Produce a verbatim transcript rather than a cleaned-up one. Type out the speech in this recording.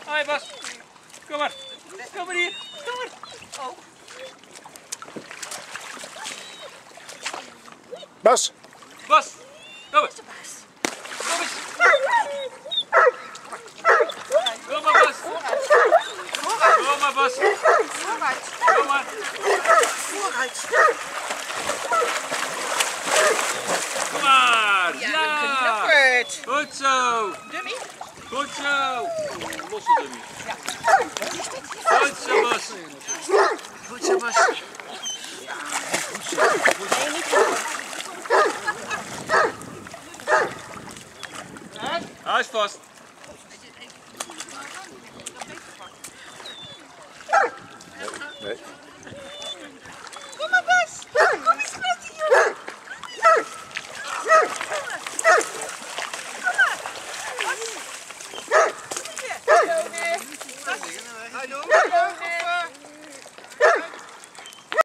Hoi Bas. Kom maar. Kom maar hier. Kom maar. Oh. Bas. Bas. Kom eens. Kom eens. Kom maar Bas. Kom maar Bas. Vooruit. Kom maar. Vooruit. Kom maar. Ja, Ja. knuppert. Goed zo. Dummy. Goed zo. Los het dummy. Ja. Goed zo Bas. Goed zo Bas. Nee, niet goed. Hij is vast. Nee. Kom maar Bas. Kom eens met hier. Hallo.